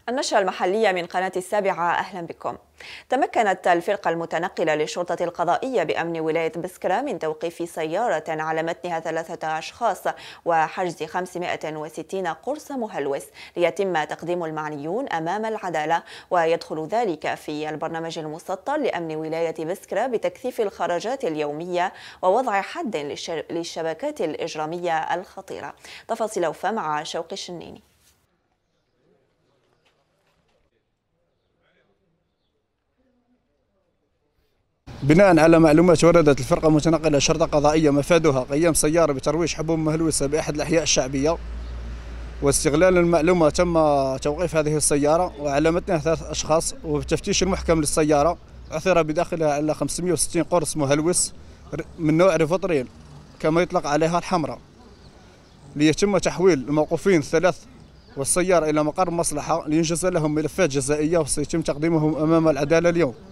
النشرة المحلية من قناة السابعة، أهلا بكم. تمكنت الفرقة المتنقلة للشرطة القضائية بأمن ولاية بسكرة من توقيف سيارة على متنها 3 أشخاص وحجز 560 قرص مهلوس ليتم تقديم المعنيون أمام العدالة، ويدخل ذلك في البرنامج المسطر لأمن ولاية بسكرة بتكثيف الخرجات اليومية ووضع حد للشبكات الإجرامية الخطيرة. تفاصيل وفاء مع شوقي الشنيني. بناء على معلومات وردت الفرقة المتنقلة شرطة قضائية مفادها قيام سيارة بترويج حبوب مهلوسة بأحد الأحياء الشعبية، واستغلال المعلومة تم توقيف هذه السيارة وعلى متنها 3 أشخاص. وبالتفتيش المحكم للسيارة عثر بداخلها على 560 قرص مهلوس من نوع ريفوترين كما يطلق عليها الحمراء، ليتم تحويل الموقوفين 3 والسيارة إلى مقر مصلحة لينجز لهم ملفات جزائية وسيتم تقديمهم أمام العدالة اليوم.